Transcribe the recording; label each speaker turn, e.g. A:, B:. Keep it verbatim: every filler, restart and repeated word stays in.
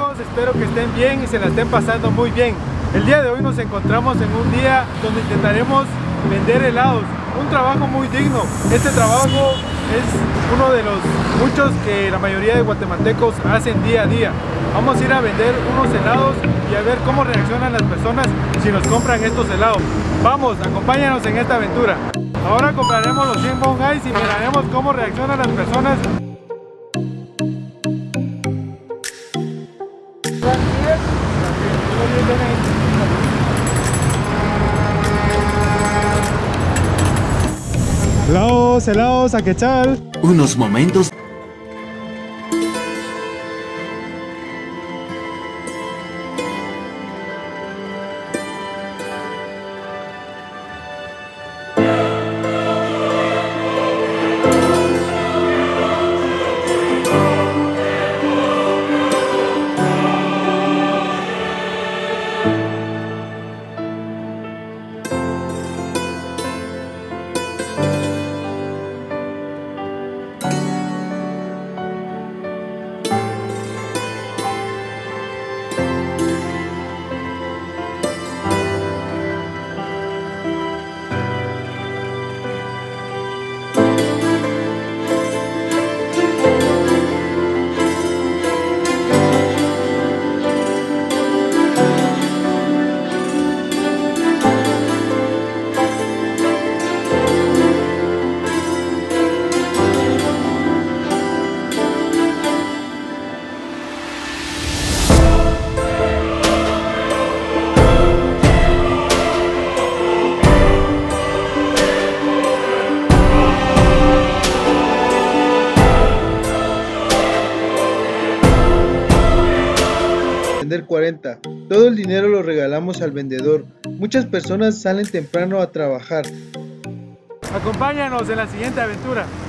A: amigos? Espero que estén bien y se la estén pasando muy bien. El día de hoy nos encontramos en un día donde intentaremos vender helados. Un trabajo muy digno. Este trabajo es uno de los muchos que la mayoría de guatemaltecos hacen día a día. Vamos a ir a vender unos helados y a ver cómo reaccionan las personas si nos compran estos helados. Vamos, acompáñanos en esta aventura. Ahora compraremos los cien Bon Ice y miraremos cómo reaccionan las personas. Helados, helados, a quechal.
B: Unos momentos.
C: cuarenta. Todo el dinero lo regalamos al vendedor. Muchas personas salen temprano a trabajar.
A: Acompáñanos en la siguiente aventura.